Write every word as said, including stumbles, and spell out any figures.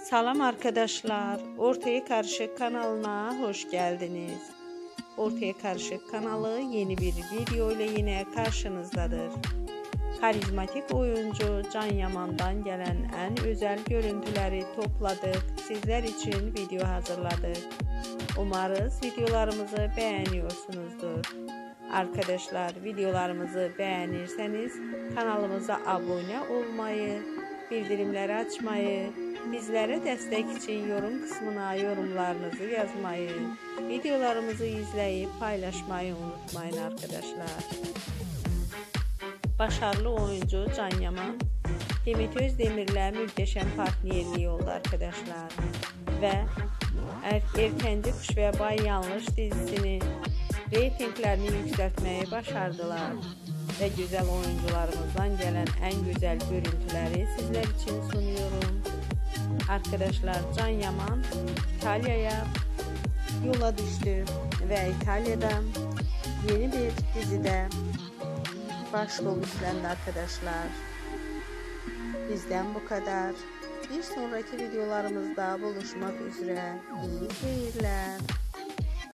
Salam arkadaşlar, Ortaya Karışık kanalına hoş geldiniz. Ortaya Karışık kanalı yeni bir video ile yine karşınızdadır. Karizmatik oyuncu Can Yaman'dan gelen en özel görüntüleri topladık. Sizler için video hazırladık. Umarız videolarımızı beğeniyorsunuzdur. Arkadaşlar, videolarımızı beğenirseniz kanalımıza abone olmayı, bildirimleri açmayı, bizlere destek için yorum kısmına yorumlarınızı yazmayı, videolarımızı izleyip paylaşmayı unutmayın arkadaşlar. Başarılı oyuncu Can Yaman, Demet Özdemir'le muhteşem partnerliği oldu arkadaşlar. Ve er Erkenci Kuş ve Bay Yanlış dizisini reytinglerini yükseltmeyi başardılar. Ve güzel oyuncularımızdan gelen en güzel görüntüleri sizler için sunuyorum. Arkadaşlar, Can Yaman İtalya'ya yola düştü ve İtalya'da yeni bir dizide başrol üstlendi arkadaşlar. Bizden bu kadar. Bir sonraki videolarımızda buluşmak üzere. İyi seyirler.